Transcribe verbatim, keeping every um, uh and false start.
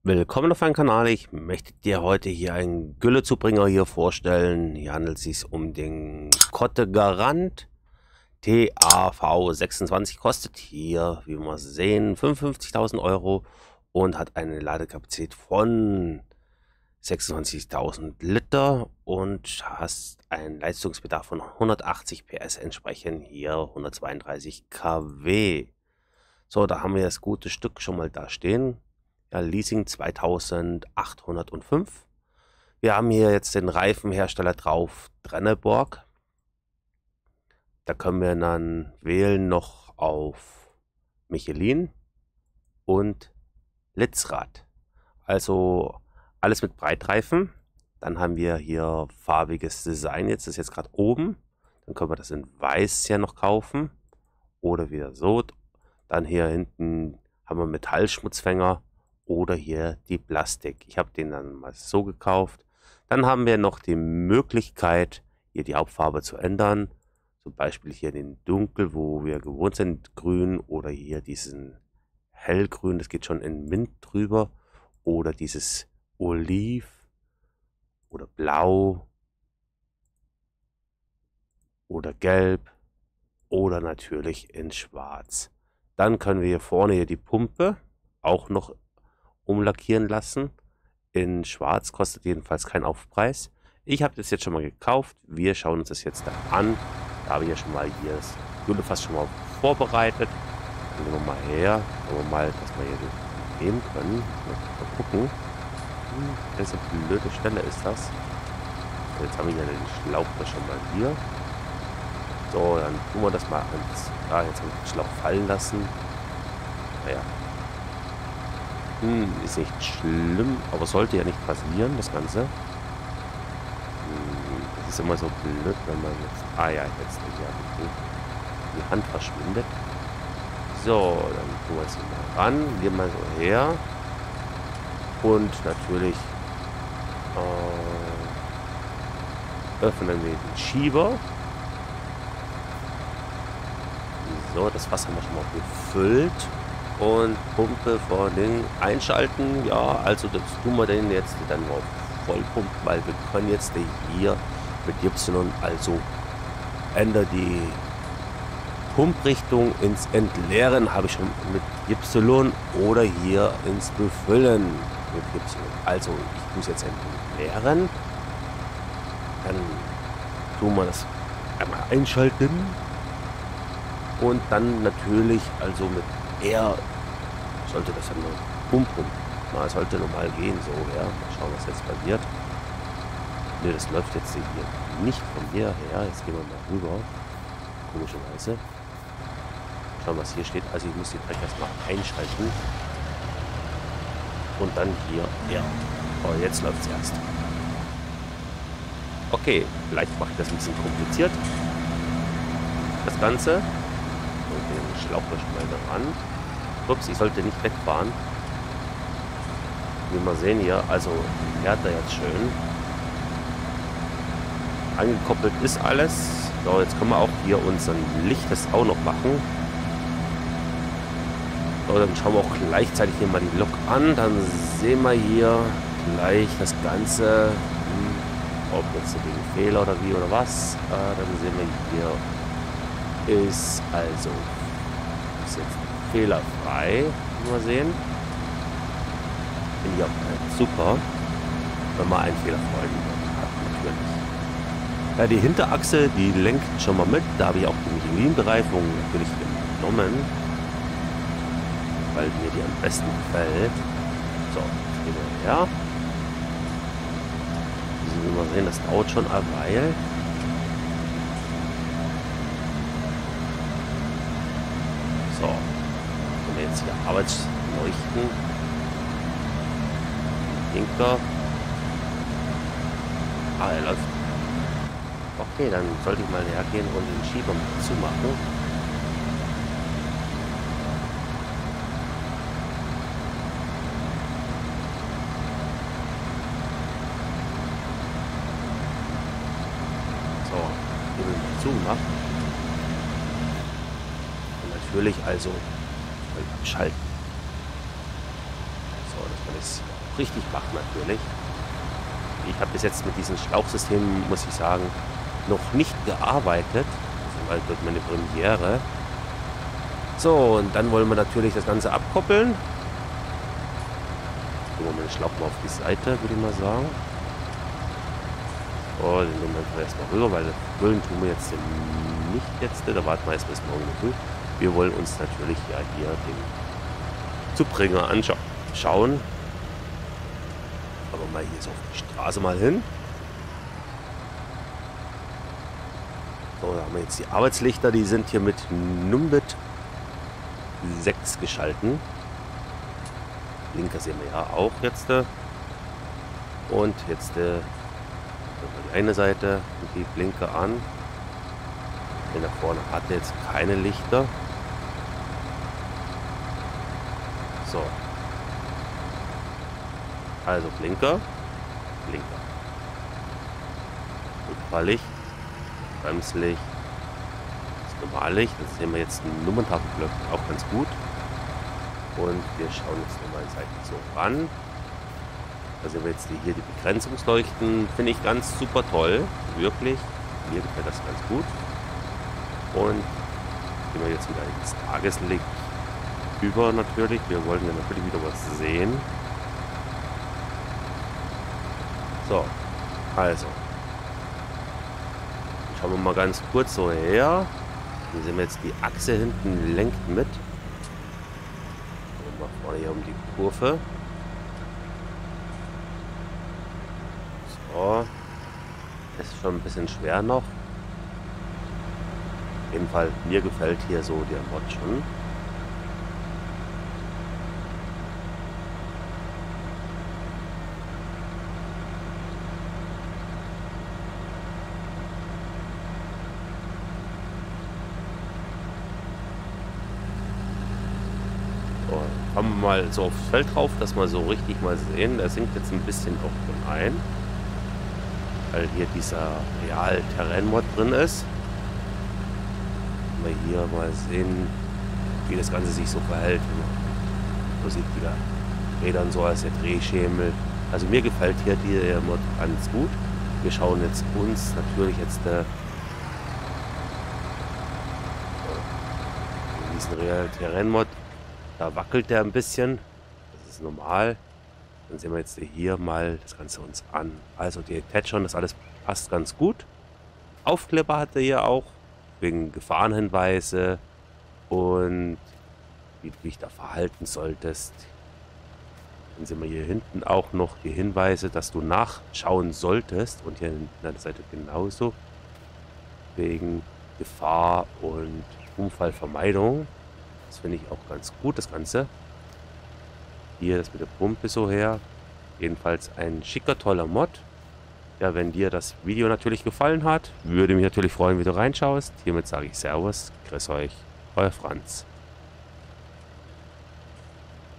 Willkommen auf meinem Kanal. Ich möchte dir heute hier einen Güllezubringer hier vorstellen. Hier handelt es sich um den Kotte Garant T A V sechsundzwanzig. Kostet hier, wie wir sehen, fünfundfünfzigtausend Euro und hat eine Ladekapazität von sechsundzwanzigtausend Liter und hast einen Leistungsbedarf von hundertachtzig P S, entsprechend hier hundertzweiunddreißig Kilowatt. So, da haben wir das gute Stück schon mal da stehen. Ja, Leasing zweitausendachthundertfünf. Wir haben hier jetzt den Reifenhersteller drauf, Trenneborg. Da können wir dann wählen noch auf Michelin und Litzrad. Also alles mit Breitreifen. Dann haben wir hier farbiges Design. Jetzt ist jetzt gerade oben. Dann können wir das in weiß ja noch kaufen. Oder wieder so. Dann hier hinten haben wir Metallschmutzfänger. Oder hier die Plastik. Ich habe den dann mal so gekauft. Dann haben wir noch die Möglichkeit, hier die Hauptfarbe zu ändern. Zum Beispiel hier den Dunkel, wo wir gewohnt sind, grün. Oder hier diesen hellgrün, das geht schon in Mint drüber. Oder dieses Oliv. Oder blau. Oder gelb. Oder natürlich in schwarz. Dann können wir hier vorne hier die Pumpe auch noch umlackieren lassen. In schwarz, kostet jedenfalls keinen Aufpreis. Ich habe das jetzt schon mal gekauft. Wir schauen uns das jetzt da an. Da habe ich ja schon mal hier das Güllefass schon mal vorbereitet. Dann nehmen wir mal her. Schauen wir mal, dass wir hier nehmen können. Mal gucken. Hm, welche blöde Stelle ist das? So, jetzt haben wir ja den Schlauch da schon mal hier. So, dann tun wir das mal ans. Ja, jetzt haben wir den Schlauch fallen lassen. Naja. Hm, ist nicht schlimm, aber sollte ja nicht passieren, das Ganze. Hm, das ist immer so blöd, wenn man jetzt... Ah ja, jetzt ja, die Hand verschwindet. So, dann tun wir es hier mal ran, gehen mal so her. Und natürlich äh, öffnen wir den Schieber. So, das Wasser haben wir schon mal gefüllt. Und Pumpe vor den einschalten. Ja, also das tun wir den jetzt dann auf Vollpumpen, weil wir können jetzt hier mit Y, also ändere die Pumprichtung ins Entleeren, habe ich schon mit Y, oder hier ins Befüllen mit Y. Also ich muss jetzt entleeren. Dann tun wir das einmal einschalten. Und dann natürlich also mit R sollte das ja nur pumpen. Na, sollte normal gehen, so, ja. Mal schauen, was jetzt passiert. Ne, das läuft jetzt hier nicht von mir her. Jetzt gehen wir mal rüber. Komischerweise. Schauen, was hier steht. Also ich muss den Dreck erstmal einschalten. Und dann hier R. Oh, jetzt läuft es erst. Okay, vielleicht mache ich das ein bisschen kompliziert. Das Ganze. Und den Schlauch schon mal dran. Ups, ich sollte nicht wegfahren. Wie wir sehen hier, also fährt er jetzt schön. Angekoppelt ist alles. So, jetzt können wir auch hier unseren Lichttest auch noch machen. So, dann schauen wir auch gleichzeitig hier mal die Lok an. Dann sehen wir hier gleich das Ganze. Hm, ob jetzt wegen Fehler oder wie oder was. Äh, dann sehen wir hier ist also ist jetzt fehlerfrei, wie wir sehen. Finde ich auch super, wenn man einen fehlerfreien hat, natürlich. Ja, die Hinterachse, die lenkt schon mal mit. Da habe ich auch die Michelin-Bereifung natürlich genommen, weil mir die am besten gefällt. So, jetzt gehen wir her. Wie wir sehen, das dauert schon eine Weile. So, und jetzt hier Arbeitsleuchten. Blinker. Ah, er läuft. Okay, dann sollte ich mal hergehen und den Schieber zumachen. So, hier wird zugemacht. Und natürlich also abschalten. So, dass wir ist richtig wach natürlich. Ich habe bis jetzt mit diesem Schlauchsystem, muss ich sagen, noch nicht gearbeitet. Also wird meine Premiere. So, und dann wollen wir natürlich das Ganze abkoppeln. Tun wir den Schlauch mal auf die Seite, würde ich mal sagen. Oh, den nehmen wir einfach erstmal rüber, weil füllen tun wir jetzt nicht jetzt. Da warten wir erstmal bis morgen früh. Wir wollen uns natürlich ja hier den Zubringer anschauen. Aber mal hier so auf die Straße mal hin. So, da haben wir jetzt die Arbeitslichter. Die sind hier mit Numbit sechs geschalten. Blinker sehen wir ja auch jetzt. Und jetzt äh, die eine Seite die Blinker an. Hier nach vorne hat er jetzt keine Lichter. So. Also Blinker, Blinker. Rückfahrlicht, Bremslicht, das Normallicht. Das sehen wir jetzt in Nummerntafelblöcken auch ganz gut. Und wir schauen jetzt nochmal seitlich so ran. Da sehen wir jetzt die, hier die Begrenzungsleuchten. Finde ich ganz super toll. Wirklich. Mir gefällt das ganz gut. Und gehen wir jetzt wieder ins Tageslicht über natürlich. Wir wollten ja natürlich wieder was sehen. So, also. Schauen wir mal ganz kurz so her. Hier sehen wir jetzt die Achse hinten lenkt mit. Mal vorne hier um die Kurve. So. Das ist schon ein bisschen schwer noch. Auf jeden Fall, mir gefällt hier so der Mod schon. Kommen wir mal so aufs Feld drauf, dass wir so richtig mal sehen. Da sinkt jetzt ein bisschen auch schon ein, weil hier dieser Real-Terrain-Mod drin ist. Wir hier mal sehen, wie das Ganze sich so verhält. So sieht wieder Rädern so als der Drehschemel. Also mir gefällt hier der Mod ganz gut. Wir schauen jetzt uns natürlich jetzt äh, diesen Real-Terrain-Mod. Da wackelt der ein bisschen. Das ist normal. Dann sehen wir jetzt hier mal das Ganze uns an. Also die Attachment, das alles passt ganz gut. Aufkleber hat er hier auch. Wegen Gefahrenhinweise. Und wie du dich da verhalten solltest. Dann sehen wir hier hinten auch noch die Hinweise, dass du nachschauen solltest. Und hier an der Seite genauso. Wegen Gefahr und Unfallvermeidung. Das finde ich auch ganz gut, das Ganze. Hier das mit der Pumpe so her. Jedenfalls ein schicker, toller Mod. Ja, wenn dir das Video natürlich gefallen hat, würde mich natürlich freuen, wenn du reinschaust. Hiermit sage ich Servus, grüß euch, euer Franz.